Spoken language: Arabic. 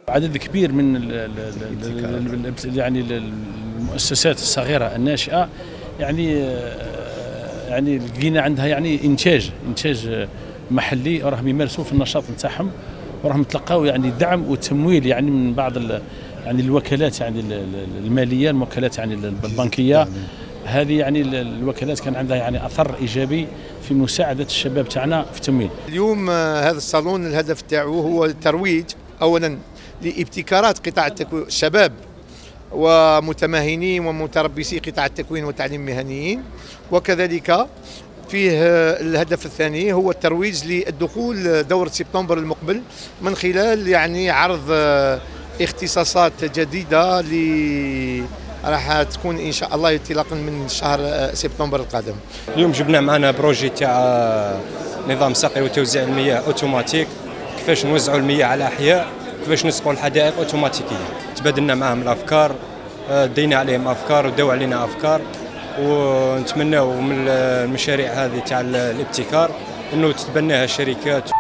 عدد كبير من يعني المؤسسات الصغيرة الناشئة يعني لقينا عندها يعني انتاج محلي، راهم يمارسوا في النشاط نتاعهم، وراهم تلقاو يعني دعم وتمويل يعني من بعض يعني الوكالات يعني الماليه، الموكلات يعني البنكيه. هذه يعني الوكالات كان عندها يعني اثر ايجابي في مساعده الشباب تاعنا في التمويل. اليوم هذا الصالون الهدف تاعو هو الترويج اولا لابتكارات قطاع الشباب ومتمهنين ومتربصي قطاع التكوين والتعليم المهنيين، وكذلك فيه الهدف الثاني هو الترويج للدخول دورة سبتمبر المقبل من خلال يعني عرض اختصاصات جديدة راح تكون ان شاء الله انطلاقا من شهر سبتمبر القادم. اليوم جبنا معنا بروجي تاع نظام سقي وتوزيع المياه اوتوماتيك، كيفاش نوزعوا المياه على احياء، كيفاش نسقوا الحدائق اوتوماتيكيا. تبادلنا معهم الافكار، دينا عليهم افكار وداو علينا افكار، ونتمناو من المشاريع هذه تاع الابتكار انه تتبناها الشركات.